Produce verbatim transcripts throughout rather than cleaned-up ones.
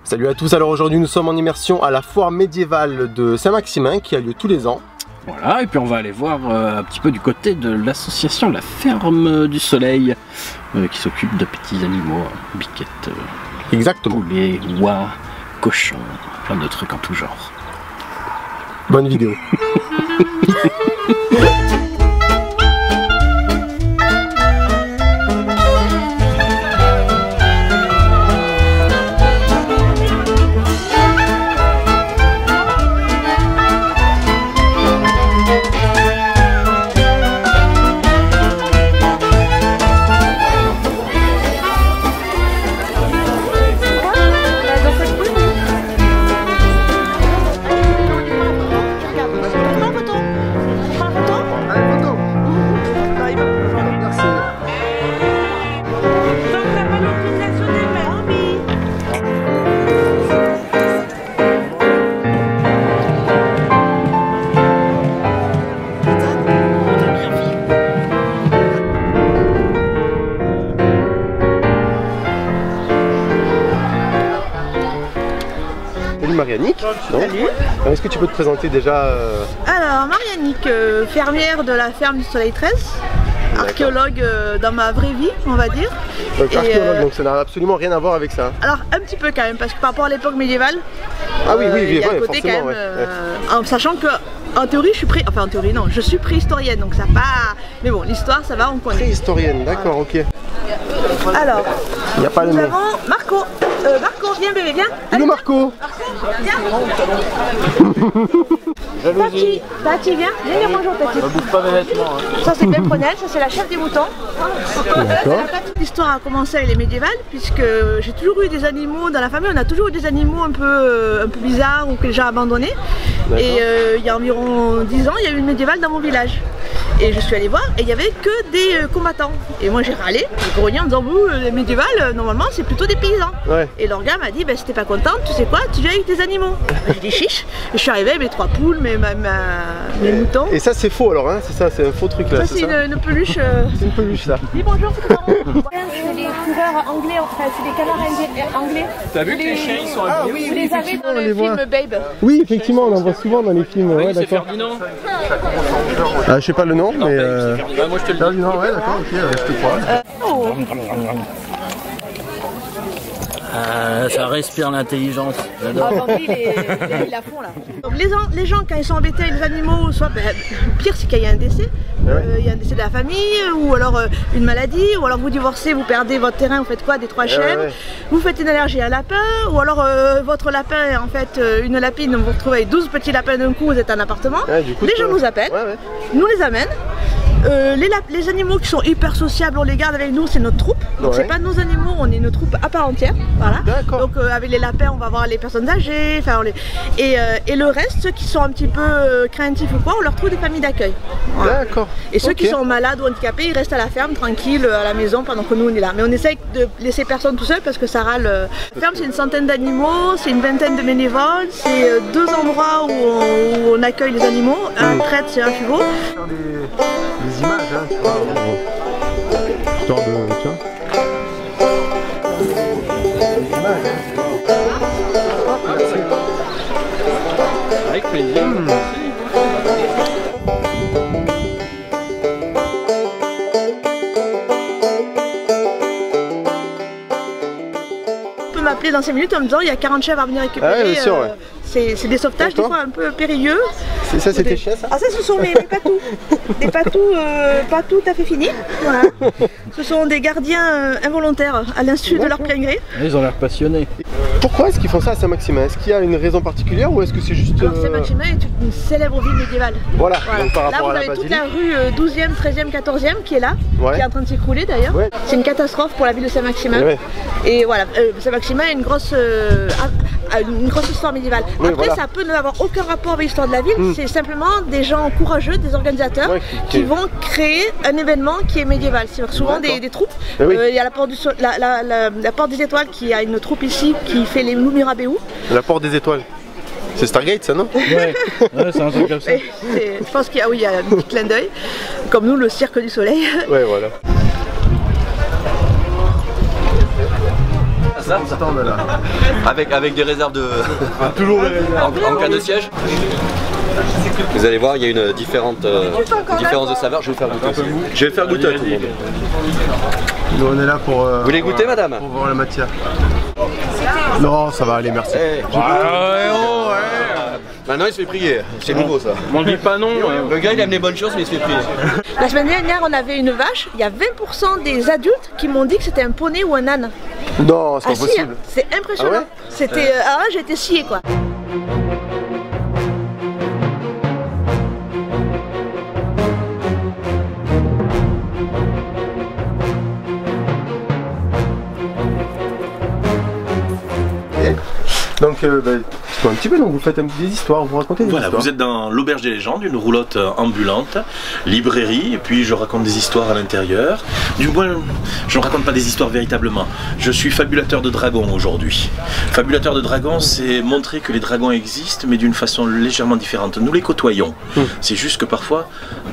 Salut à tous, alors aujourd'hui nous sommes en immersion à la foire médiévale de Saint-Maximin qui a lieu tous les ans. Voilà, et puis on va aller voir euh, un petit peu du côté de l'association La Ferme du Soleil euh, qui s'occupe de petits animaux, euh, biquettes, euh, Exactement. poulets, oies, cochons, plein de trucs en tout genre. Bonne vidéo. Salut Marianique. Salut. Est-ce que tu peux te présenter déjà euh... Alors Marianique, euh, fermière de la ferme du Soleil treize, archéologue euh, dans ma vraie vie on va dire. Donc Et, archéologue, euh, donc ça n'a absolument rien à voir avec ça. Alors un petit peu quand même, parce que par rapport à l'époque médiévale, Ah oui, oui, euh, il y a ouais, le côté quand forcément, même, ouais, euh, en sachant que en théorie je suis pré... enfin en théorie non, je suis préhistorienne donc ça pas. Mais bon l'histoire ça va, on connaît. Préhistorienne, d'accord, ok. Alors, Il n'y a pas le nous nom. avons Marco. Euh, Marco, viens bébé, viens. Hello Marco. Tati, Tati, viens, viens dire bonjour Tati. Ne bouge pas mes vêtements. Hein. Ça c'est Pelprenelle, ça c'est la chef des moutons. D'accord. L'histoire a commencé avec les médiévales puisque j'ai toujours eu des animaux dans la famille, on a toujours eu des animaux un peu, un peu bizarres ou que les gens abandonnés. Et euh, il y a environ dix ans, il y a eu une médiévale dans mon village. Et je suis allée voir et il n'y avait que des euh, combattants. Et moi j'ai râlé, j'ai grogné en disant vous, les médiévales, euh, normalement c'est plutôt des paysans. Ouais. Et leur gars m'a dit, bah, si t'es pas contente, tu sais quoi, tu viens avec tes animaux. J'ai dit chiche. Et je suis arrivée avec mes trois poules, mes, ma, ma, mes moutons. Et ça c'est faux alors, hein, c'est ça, c'est un faux truc là. Ça c'est une, une peluche. Euh... C'est une peluche ça. Dis bonjour, c'est C'est des coureurs anglais, enfin c'est des canards indiens anglais. T'as vu que les chiens ils sont Ah habillés? oui, Vous les avez dans on le les film voit. Babe. Oui, effectivement, on en voit souvent dans les films. Ouais, Oui, c'est d'accord. Ferdinand. Ah, je sais pas le nom, mais. Euh... Bah, moi je te le dis. Ferdinand, ouais, d'accord, ok, euh, je te crois. Oh. Euh, ça respire l'intelligence. Ah, bah oui, les, les, la font là. Donc les, gens- les gens quand ils sont embêtés avec les animaux, soit ben, pire c'est qu'il y a un décès, euh, il y a un décès de la famille, ou alors euh, une maladie, ou alors vous divorcez, vous perdez votre terrain, vous faites quoi, des trois chèvres, ouais, ouais. vous faites une allergie à un lapin, ou alors euh, votre lapin est en fait euh, une lapine, vous vous retrouvez avec douze petits lapins d'un coup, vous êtes en appartement, Ouais, du coup, les tu- gens nous appellent, Ouais, ouais. nous les amènent. Euh, les, lap- les animaux qui sont hyper sociables, on les garde avec nous, c'est notre troupe. Donc Ouais. c'est pas nos animaux, on est une troupe à part entière. Voilà. D'accord. Donc euh, avec les lapins, on va voir les personnes âgées. Enfin, on les... et, euh, et le reste, ceux qui sont un petit peu euh, craintifs ou quoi, on leur trouve des familles d'accueil. Voilà. D'accord. Et ceux Ok. qui sont malades ou handicapés, ils restent à la ferme, tranquilles, à la maison, pendant que nous on est là. Mais on essaye de laisser personne tout seul parce que ça râle. La ferme, c'est une centaine d'animaux, c'est une vingtaine de bénévoles, c'est euh, deux endroits où on, où on accueille les animaux. Un prêtre, c'est un pivot. Faire des, des images, hein, tu vois. Histoire de. Tiens. Des images, hein. Avec plaisir. Mmh. On peut m'appeler dans cinq minutes en me disant il y a quarante chèvres à venir récupérer. Ah ouais, bien sûr, ouais. c'est c'est des sauvetages des D'accord. fois un peu périlleux. C'est ça, c'est tes chiens, ça? Ah ça ce sont mes, mes patous. Des patous euh, pas tout à fait finis. Voilà. Ce sont des gardiens euh, involontaires à l'insu de leur plein gré. Ils ont l'air passionnés. Pourquoi est-ce qu'ils font ça à Saint-Maximin? Est-ce qu'il y a une raison particulière ou est-ce que c'est juste. Alors euh, Saint-Maximin est une célèbre ville médiévale. Voilà, Voilà. donc par Là rapport vous à la avez toute basilique. la rue euh, douzième, treizième, quatorzième qui est là, Ouais. qui est en train de s'écrouler d'ailleurs. Ouais. C'est une catastrophe pour la ville de Saint-Maximin. Ouais. Et voilà, euh, Saint-Maximin a une grosse, euh, a- a une grosse histoire médiévale. Oui, Après voilà. ça peut n'avoir aucun rapport avec l'histoire de la ville, Mm. c'est simplement des gens courageux, des organisateurs Ouais, qui- qui, qui- vont créer un événement qui est médiéval. C'est souvent D'accord. des, des troupes. Eh oui. Euh, Il y a la porte, du so- la, la- la- la porte des étoiles qui a une troupe ici qui fait les loups Mirabéou. La porte des étoiles. C'est Stargate ça, non? Ouais, ouais c'est un truc comme ça. Et c'est- Je pense qu'il y a, oui, il y a un petit clin d'œil. Comme nous, le cirque du soleil. Ouais, voilà. Ça ça, là. avec, avec des réserves de... Ah, toujours des réserves. en, en cas de siège. Vous allez voir, il y a une différente, euh, une différence de saveur. Je vais vous faire goûter aussi. Je vais faire goûter à tout le monde. Nous on est là pour... Euh, Vous voulez goûter, madame? Pour voir la matière. Non, ça va aller, merci. Hey, Ouais, ouais, oh, ouais. Maintenant il se fait prier, c'est nouveau ça. On dit pas non. Le gars il aime les bonnes choses mais il se fait prier. La semaine dernière, on avait une vache. Il y a vingt pour cent des adultes qui m'ont dit que c'était un poney ou un âne. Non, c'est Ah pas si, possible. hein, c'est impressionnant. Ah ouais C'était... Euh, ah, j'ai été sciée quoi. Donc, euh, bah, dites-moi un petit peu, donc vous faites des histoires, vous racontez des Voilà, histoires. vous êtes dans l'auberge des légendes, une roulotte ambulante, librairie, et puis je raconte des histoires à l'intérieur. Du moins, je ne raconte pas des histoires véritablement. Je suis fabulateur de dragons aujourd'hui. Fabulateur de dragons, c'est montrer que les dragons existent, mais d'une façon légèrement différente. Nous les côtoyons. Mmh. C'est juste que parfois,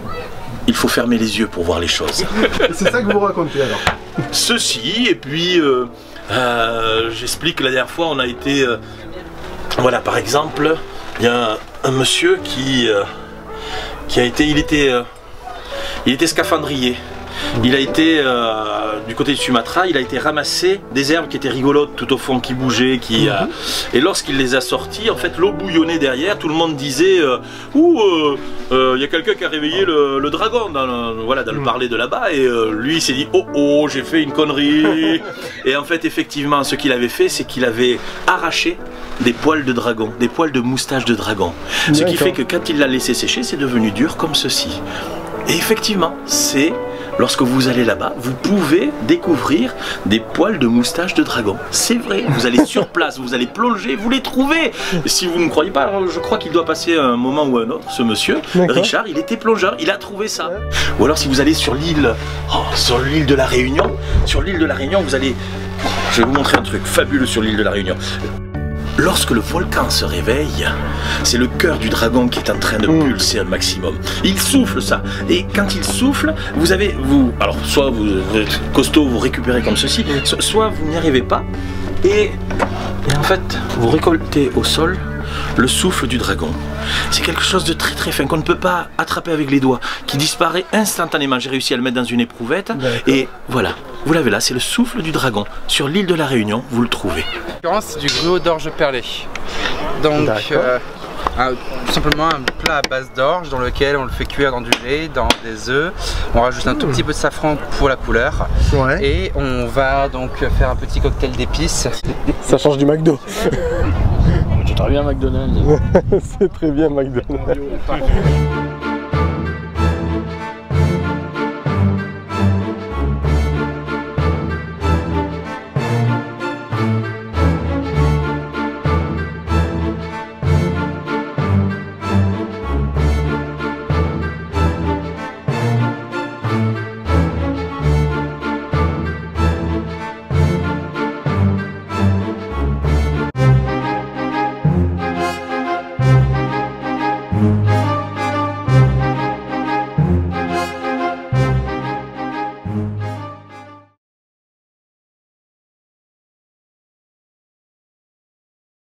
il faut fermer les yeux pour voir les choses. C'est ça que vous racontez alors. Ceci, et puis euh, euh, j'explique que la dernière fois on a été, euh, voilà par exemple, il y a un, un monsieur qui, euh, qui a été, il était, euh, il était scaphandrier. Il a été euh, du côté du Sumatra, il a été ramasser des herbes qui étaient rigolotes tout au fond, qui bougeaient, qui euh, et lorsqu'il les a sorties, en fait l'eau bouillonnait derrière. Tout le monde disait euh, ouh, il euh, euh, y a quelqu'un qui a réveillé le, le dragon dans le, voilà, dans le parler de là-bas, et euh, lui il s'est dit oh oh, j'ai fait une connerie. Et en fait effectivement ce qu'il avait fait, c'est qu'il avait arraché des poils de dragon, des poils de moustache de dragon, ce qui fait que quand il l'a laissé sécher, c'est devenu dur comme ceci. Et effectivement, c'est lorsque vous allez là-bas, vous pouvez découvrir des poils de moustache de dragon. C'est vrai, vous allez sur place, vous allez plonger, vous les trouvez. Et si vous ne croyez pas, alors je crois qu'il doit passer un moment ou un autre, ce monsieur, Richard, il était plongeur, il a trouvé ça. Ouais. Ou alors si vous allez sur l'île, oh, sur l'île de la Réunion, sur l'île de la Réunion, vous allez... Je vais vous montrer un truc fabuleux sur l'île de la Réunion. Lorsque le volcan se réveille, c'est le cœur du dragon qui est en train de pulser un maximum. Il souffle ça, et quand il souffle, vous avez, vous, alors soit vous êtes costaud, vous récupérez comme ceci, soit vous n'y arrivez pas, et, et en fait, vous récoltez au sol le souffle du dragon. C'est quelque chose de très très fin qu'on ne peut pas attraper avec les doigts, qui disparaît instantanément. J'ai réussi à le mettre dans une éprouvette, et voilà, vous l'avez là, c'est le souffle du dragon. Sur l'île de la Réunion, vous le trouvez. C'est du gruau d'orge perlé. Donc, euh, un, tout simplement un plat à base d'orge dans lequel on le fait cuire dans du lait, dans des œufs. On rajoute un tout petit peu de safran pour la couleur. Ouais. Et on va donc faire un petit cocktail d'épices. Ça change du McDo. C'est très bien McDonald's. C'est très bien McDonald's. Mm-hmm.